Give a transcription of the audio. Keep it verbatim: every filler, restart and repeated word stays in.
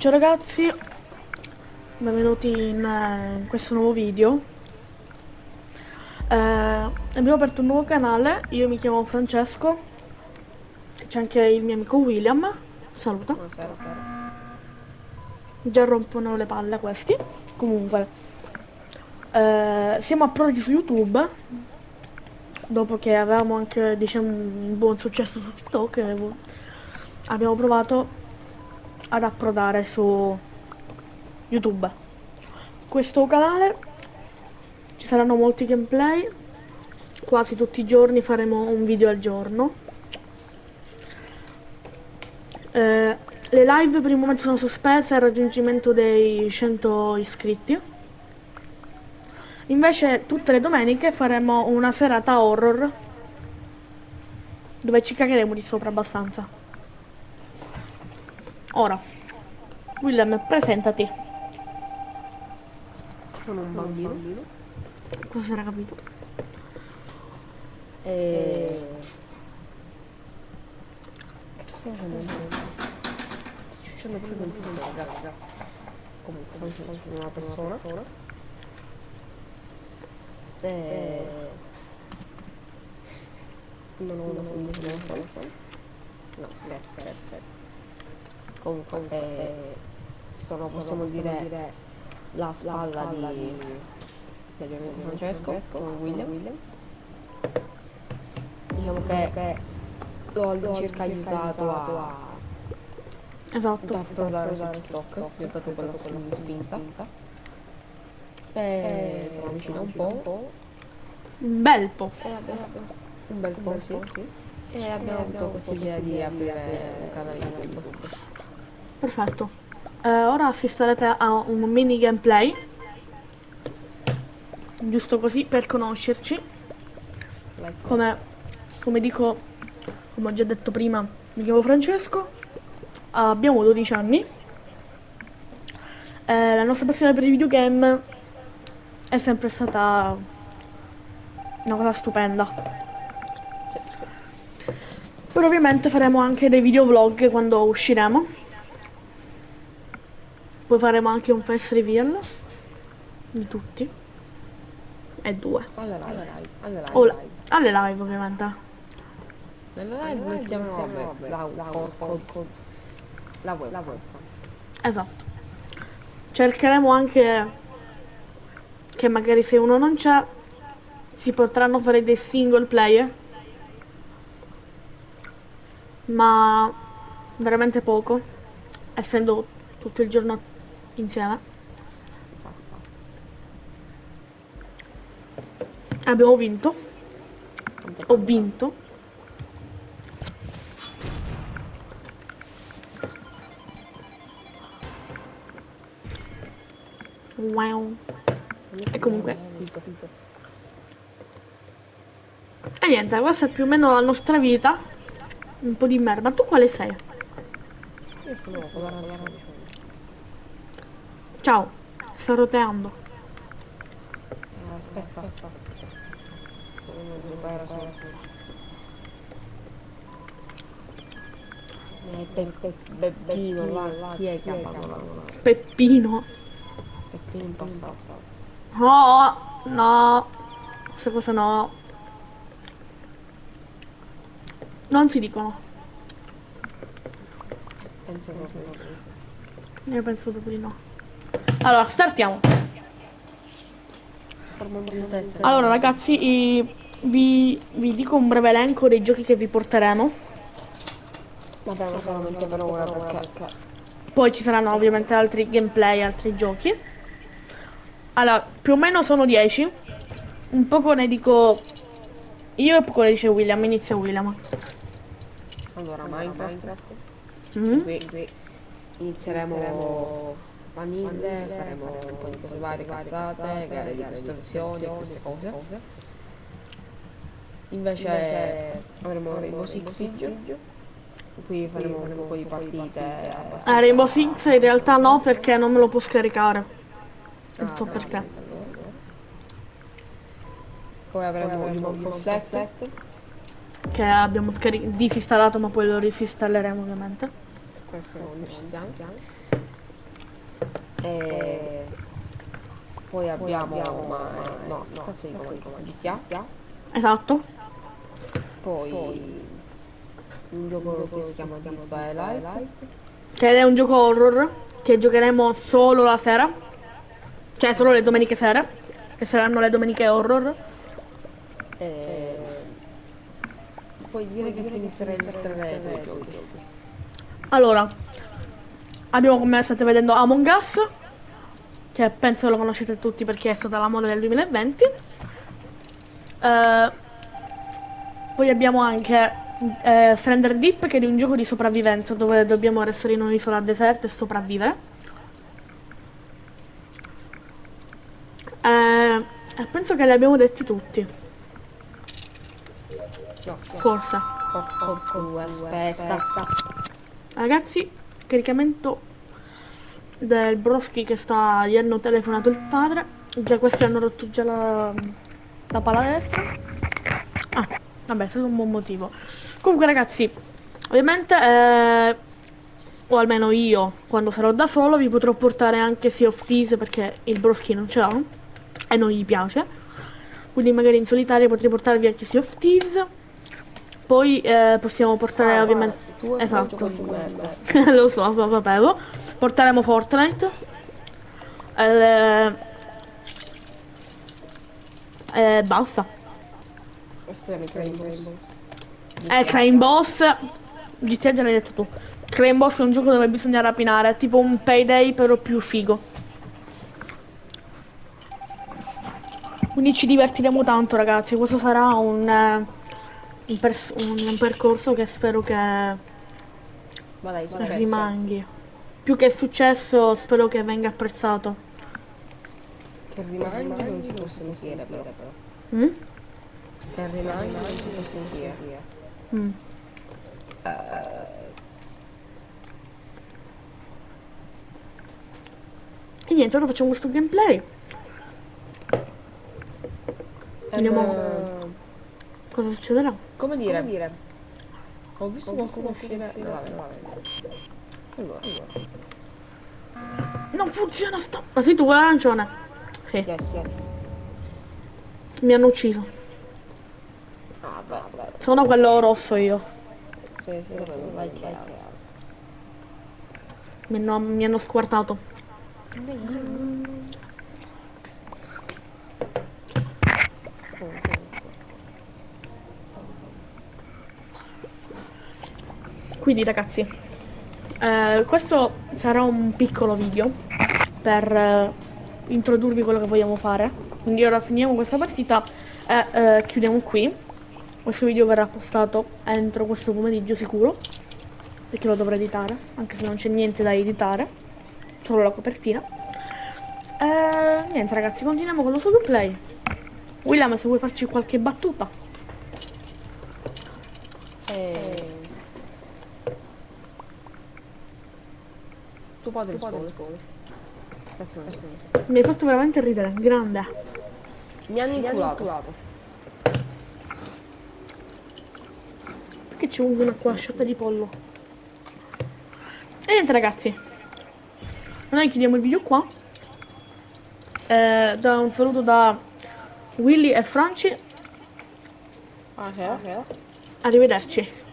Ciao ragazzi, benvenuti in, eh, in questo nuovo video. Eh, abbiamo aperto un nuovo canale, io mi chiamo Francesco, c'è anche il mio amico William, saluta. Buonasera. Già rompono le palle questi. Comunque, eh, siamo approdati su YouTube, dopo che avevamo anche, diciamo, un buon successo su TikTok, e abbiamo provato ad approdare su YouTube. Questo canale ci saranno molti gameplay, quasi tutti i giorni faremo un video al giorno. Eh, le live per il momento sono sospese al raggiungimento dei cento iscritti. Invece tutte le domeniche faremo una serata horror dove ci cagheremo di sopra abbastanza. Ora, William, presentati. Sono un bambino. Cosa si era capito? E... Che stai facendo? Sto uscendo più del tutto, ragazzi. Comunque, sono sono una persona. E... Non ho una famiglia, non ho una. No, scherzo, scherzo. Comunque, eh, sono, possiamo dire, la spalla di... del mio amico Francesco, con William. Diciamo che l'ho all'incirca aiutato a... Esatto. da approdare su TikTok, gli ho dato quella spinta. E siamo amici da un po'. Un bel po'. E abbiamo un bel po', sì. E abbiamo avuto questa idea di aprire un canale YouTube. Perfetto. Eh, ora assisterete a un mini gameplay, giusto così per conoscerci. Come, come dico, come ho già detto prima, mi chiamo Francesco, abbiamo dodici anni. Eh, la nostra passione per i videogame è sempre stata una cosa stupenda. Però ovviamente faremo anche dei videovlog quando usciremo. Poi faremo anche un flash reveal di tutti e due Alle live, alle live. o la, alle live ovviamente. Nelle live mettiamo vabbè, la, la, la web. Esatto. Cercheremo anche che magari se uno non c'è si potranno fare dei single player, ma veramente poco, essendo tutto il giorno insieme. Abbiamo vinto. Ho vinto. Wow. E comunque. E niente, questa è più o meno la nostra vita. Un po' di merda. Ma tu quale sei? Io sono con l'arancione. Ciao. Sto roteando. Eh, aspetta. Non giocare solo. Eh, Pe Peppino, là, chi è che ha abbandonato? Peppino. Peppino in passato. No, no. Queste cose no. Non si dicono. Penso proprio di Io penso proprio di no. Allora, startiamo. Allora ragazzi, i, vi, vi dico un breve elenco dei giochi che vi porteremo. Vabbè, ma solamente per ora perché... Poi ci saranno ovviamente altri gameplay, altri giochi. Allora, più o meno sono dieci. Un poco ne dico io e poco ne dice William. Inizia William. Allora, Minecraft. Mm-hmm. Qui, qui inizieremo vanille, faremo un po' di cose varie, cazzate, gare di costruzioni, queste cose. Invece avremo Rainbow Six Siege. Qui faremo un po' di partite abbastanza... Ah, Rainbow Six in realtà no, perché non me lo può scaricare. Non Ah, so no, perché. Poi avremo Human Fall Flat, che abbiamo disinstallato, ma poi lo risinstalleremo ovviamente. questo non ci siamo. E poi abbiamo, ma no, no, cazzo dico, G T A. Esatto. Poi un gioco che si chiama Dead by Light. Che è un gioco horror che giocheremo solo la sera. Cioè solo le domeniche sera. Che saranno le domeniche horror. E poi dire che tu inizierai a illustrare i tuoi giochi. Allora, abbiamo, come state vedendo, Among Us, che penso lo conoscete tutti perché è stata la moda del duemilaventi. Eh, poi abbiamo anche eh, Strander Deep, che è un gioco di sopravvivenza dove dobbiamo restare in un'isola deserta e sopravvivere. Eh, e penso che li abbiamo detti tutti. No, Forse. porco tu, aspetta. Ragazzi, caricamento del Broski che sta, gli hanno telefonato il padre. Già questi hanno rotto già la, la pala destra. Ah, vabbè, è stato un buon motivo. Comunque ragazzi, ovviamente, eh, o almeno io, quando sarò da solo, vi potrò portare anche Sea of Thieves perché il Broski non ce l'ha e non gli piace. Quindi magari in solitario potrei portarvi anche Sea of Thieves. Poi eh, possiamo portare Ah, ovviamente... tu esatto. gioco di merda. Lo so, lo sapevo. Porteremo Fortnite. Eh, eh, basta. Scusami, Crane Boss. Eh, Crane Boss. G T A già l'hai detto tu. Crane Boss è un gioco dove bisogna rapinare. È tipo un Payday però più figo. Quindi ci divertiremo tanto ragazzi. Questo sarà un, eh, un, pers un, un percorso che spero che Ma dai, successo. rimanghi. Più che successo, spero che venga apprezzato. Che rimanghi non si può sentire però. Mm? Che rimanghi non si può sentire. Mm. E niente, ora facciamo questo gameplay. Vediamo Eh, cosa succederà. come dire? Ho visto qualcuno uscire. No, vabbè, vabbè. Allora, Non funziona sta... Ma sei tu l'arancione? Sì. yes, yes. Mi hanno ucciso. Ah, vabbè. Sono quello rosso io. Sì, sì, lo vedo, vai chiaro. Mi hanno, mi hanno squartato. Quindi ragazzi, eh, questo sarà un piccolo video per eh, introdurvi quello che vogliamo fare. Quindi ora finiamo questa partita e eh, chiudiamo qui. Questo video verrà postato entro questo pomeriggio sicuro, perché lo dovrò editare, anche se non c'è niente da editare, solo la copertina. E niente ragazzi, continuiamo con lo solo gameplay. William, se vuoi farci qualche battuta. Eh... Tu puoi rispondere. Cazzo non so. Mi hai fatto veramente ridere, grande. Mi hanno inculato. Perché c'è una qua, sciotta di pollo. E niente ragazzi, noi chiudiamo il video qua. Eh, da un saluto da Willy e Franci. Ah, ok. Arrivederci.